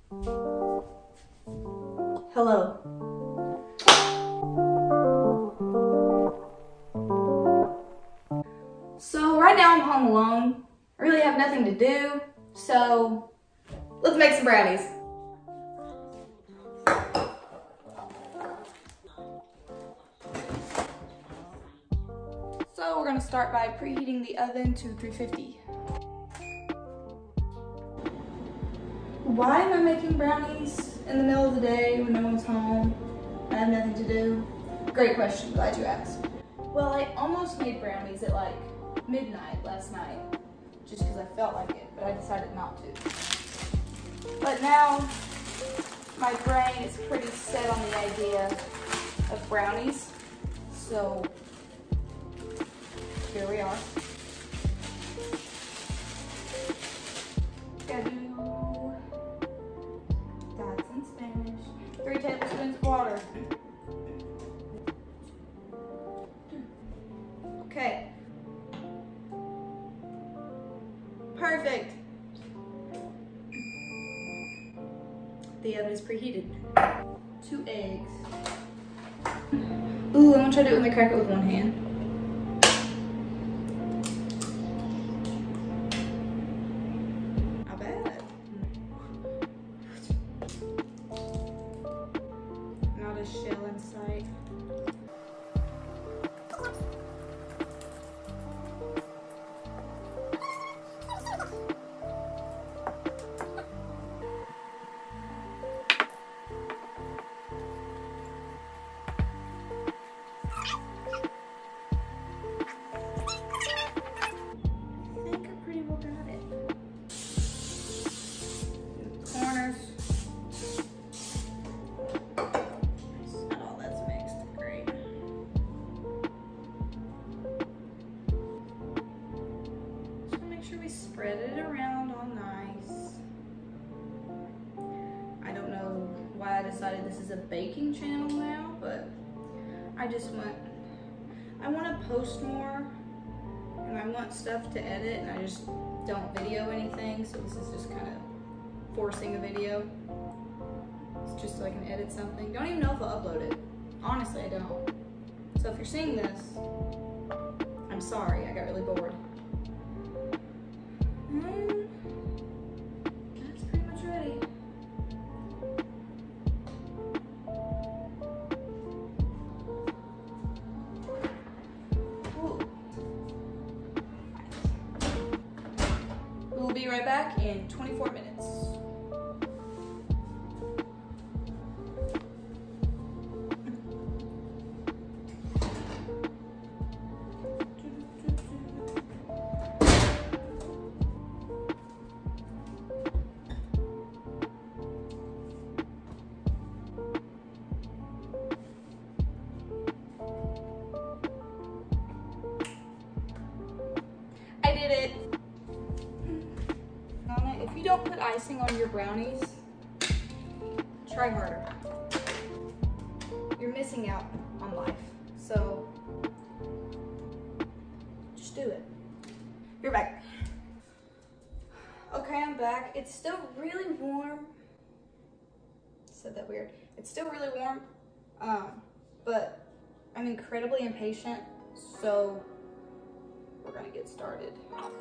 Hello. So right now I'm home alone. I really have nothing to do, so let's make some brownies. So we're gonna start by preheating the oven to 350. Why am I making brownies in the middle of the day when no one's home? I have nothing to do. Great question, glad you asked. Well, I almost made brownies at like midnight last night, just because I felt like it, but I decided not to. But now, my brain is pretty set on the idea of brownies, so here we are. Gotta do, that's in Spanish, 3 tablespoons of water. Okay. Perfect. The oven is preheated. 2 eggs. Ooh, I'm gonna try to do it with my cracker with one hand. Not bad. Not a shell in sight. Spread it around all nice. I don't know why I decided this is a baking channel now, but I want to post more and I want stuff to edit and I just don't video anything, so this is just kind of forcing a video. It's just so I can edit something. Don't even know if I'll upload it. Honestly, I don't. So if you're seeing this, I'm sorry, I got really bored. That's pretty much ready. Ooh. We'll be right back in 24 minutes. I did it. Nana, if you don't put icing on your brownies, try harder. You're missing out on life. So just do it. You're back. Okay, I'm back. It's still really warm. Said that weird. It's still really warm, but I'm incredibly impatient, so we're gonna get started.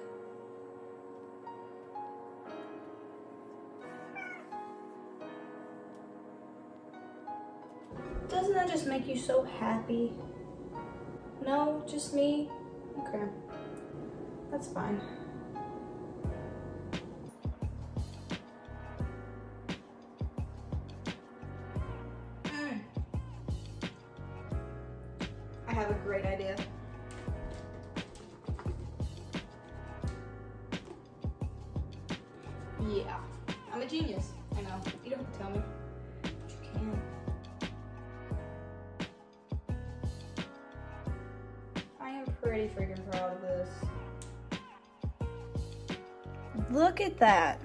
Doesn't that just make you so happy? No, just me? Okay, that's fine. I have a great idea. Yeah, I'm a genius. I know. You don't have to tell me, but you can. I am pretty freaking proud of this. Look at that.